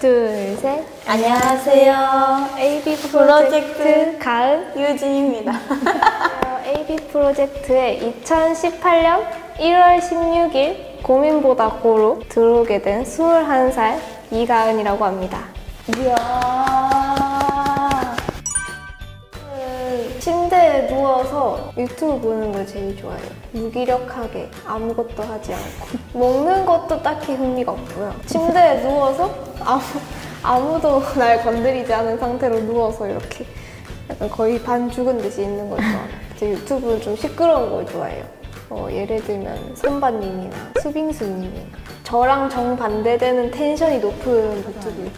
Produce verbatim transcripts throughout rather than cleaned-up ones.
둘, 셋. 안녕하세요. 에이비 프로젝트, 프로젝트 가은 유진입니다. 에이비 프로젝트에 이천십팔 년 일월 십육일 고민보다 고로 들어오게 된 스물한 살 이가은이라고 합니다. 이야. 침대에 누워서 유튜브 보는 걸 제일 좋아해요. 무기력하게 아무것도 하지 않고 먹는 것도 딱히 흥미가 없고요. 침대에 누워서 아무, 아무도 날 건드리지 않은 상태로 누워서 이렇게 약간 거의 반 죽은 듯이 있는 걸 좋아해요. 제 유튜브는 좀 시끄러운 걸 좋아해요. 어, 예를 들면 손바님이나 수빙수님이나 저랑 정반대되는 텐션이 높은 유튜브.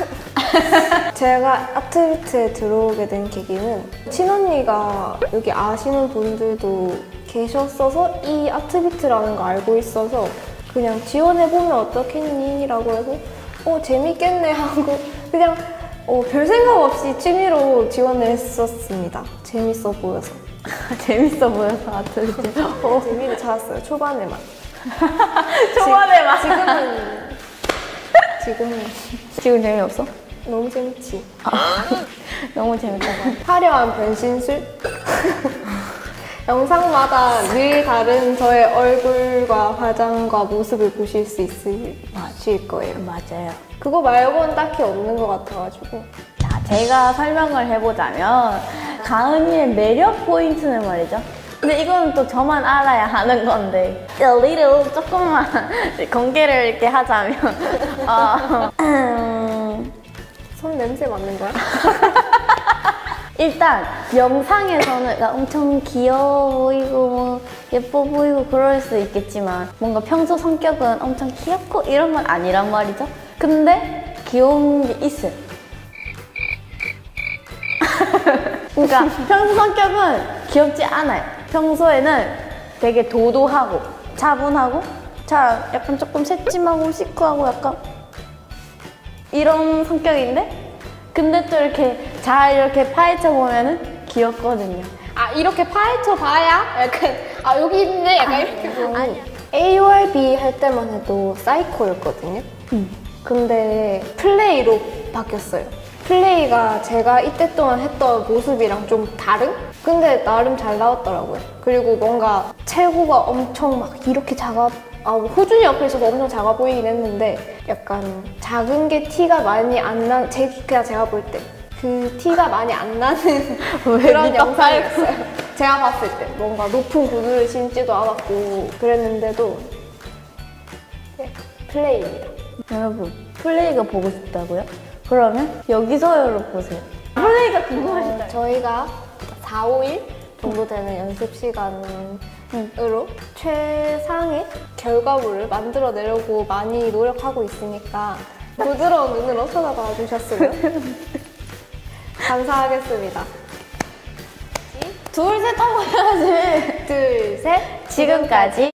제가 아트비트에 들어오게 된 계기는 친언니가 여기 아시는 분들도 계셨어서 이 아트비트라는 거 알고 있어서 그냥 지원해보면 어떻겠니? 라고 해서 어 재밌겠네 하고 그냥 어, 별 생각 없이 취미로 지원을 했었습니다. 재밌어 보여서. 재밌어 보여서 아트비트. 어, 재미를 찾았어요. 초반에만. 초반에만. 지, 지금은 지금은 지금 재미없어? 너무 재밌지. 아, 너무 재밌다고. 화려한 변신술? 영상마다 늘 다른 저의 얼굴과 화장과 모습을 보실 수 있으실 거예요. 맞아요. 그거 말고는 딱히 없는 것 같아가지고. 자, 제가 설명을 해보자면 가은이의 매력 포인트는 말이죠. 근데 이거는 또 저만 알아야 하는 건데 a little 조금만 공개를 이렇게 하자면 어, 음, 손 냄새 맡는 거야? 일단 영상에서는 엄청 귀여워 보이고 뭐 예뻐 보이고 그럴 수 있겠지만 뭔가 평소 성격은 엄청 귀엽고 이런 건 아니란 말이죠. 근데 귀여운 게 있어요. 그러니까 평소 성격은 귀엽지 않아요. 평소에는 되게 도도하고 차분하고 자 약간 조금 새침하고 시크하고 약간 이런 성격인데 근데 또 이렇게 잘 이렇게 파헤쳐 보면은 귀엽거든요. 아 이렇게 파헤쳐 봐야 약간 아 여기 있네 약간 이렇게 보고 아니야. 에이오알 비 할 때만 해도 사이코였거든요. 음. 근데 플레이로 바뀌었어요. 플레이가 제가 이때 동안 했던 모습이랑 좀 다른? 근데 나름 잘 나왔더라고요. 그리고 뭔가 체구가 엄청 막 이렇게 작아 아, 호준이 옆에 있어서 엄청 작아 보이긴 했는데 약간 작은 게 티가 많이 안 나, 제, 그냥 제가 볼 때 그 티가 많이 안 나는 그런 영상이었어요. 제가 봤을 때 뭔가 높은 구두를 신지도 않았고 그랬는데도 네, 플레이입니다. 여러분 플레이가 보고 싶다고요? 그러면 여기서요 보세요. 플레이가 궁금하시다. 어, 저희가 사, 오일 정도 되는 연습 시간으로 최상의 결과물을 만들어내려고 많이 노력하고 있으니까 부드러운 눈으로 쳐다봐 주셨으면 감사하겠습니다. 둘, 셋 하고 해야지. 둘, 셋. 지금까지